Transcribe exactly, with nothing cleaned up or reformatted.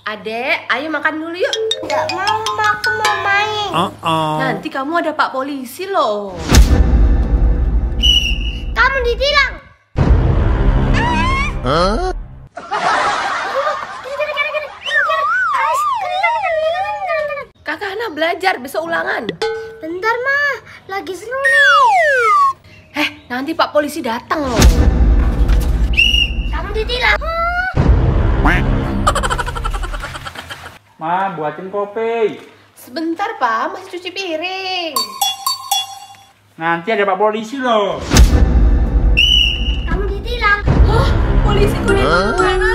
Adek, ayo makan dulu yuk. Nggak mau, aku mau main. Uh -oh. Nanti kamu ada Pak Polisi loh. Kamu ditilang. Huh? Kakak Hana belajar, besok ulangan. Bentar mah, lagi seru nih. Eh, nanti Pak Polisi datang loh. Kamu ditilang. Ma, buatin kopi. Sebentar Pak, masih cuci piring. Nanti ada Pak Polisi loh. Kamu ditilang. Hah, polisi kuning. Huh?